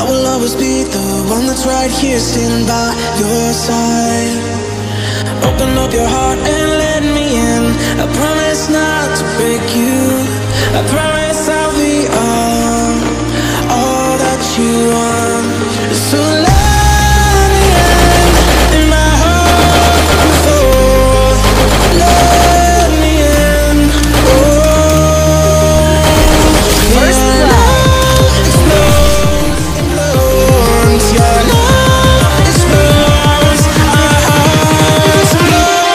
will always be the one that's right here, standing by your side. Open up your heart and let me in. I promise not to break you. I promise I'll be all that you want. So let me in my heart before. Let me in. Oh, First blood. Explodes, your love explodes our hearts and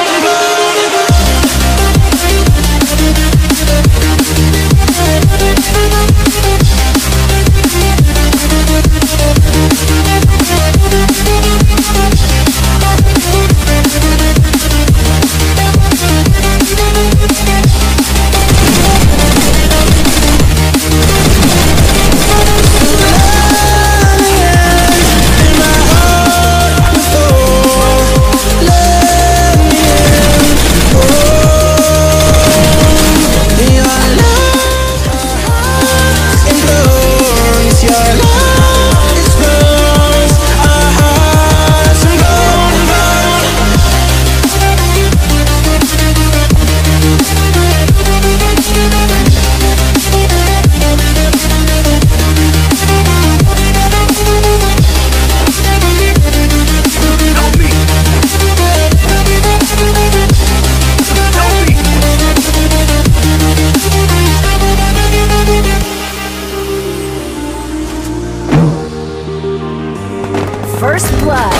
First blood.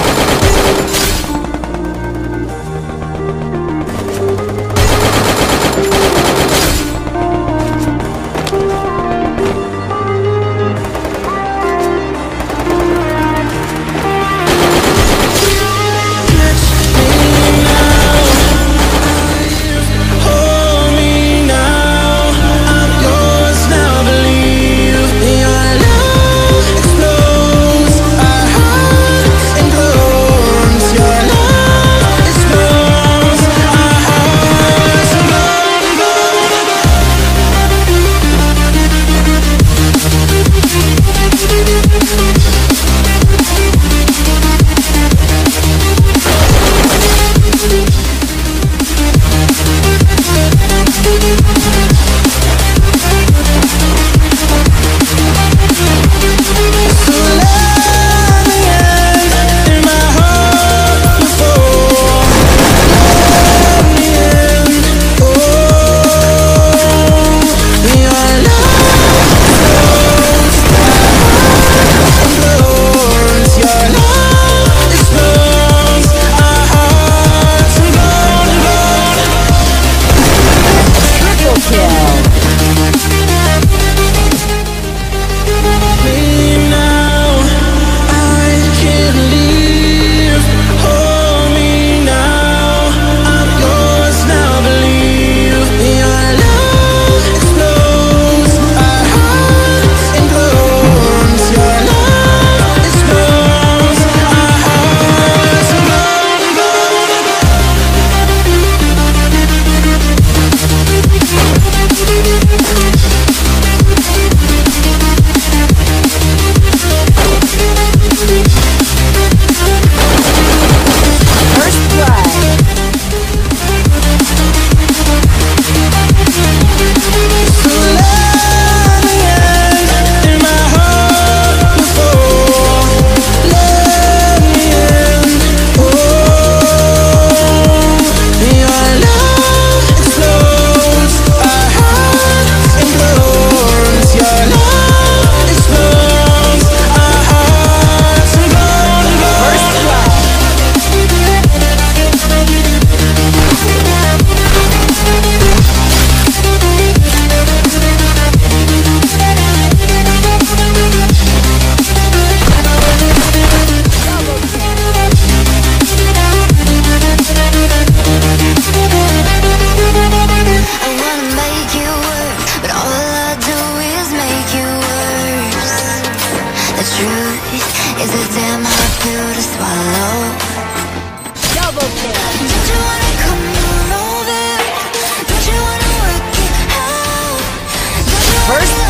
is a damn hard pill to swallow. Double kill. Don't you wanna come on over? Don't you wanna work it out? Don't you wanna First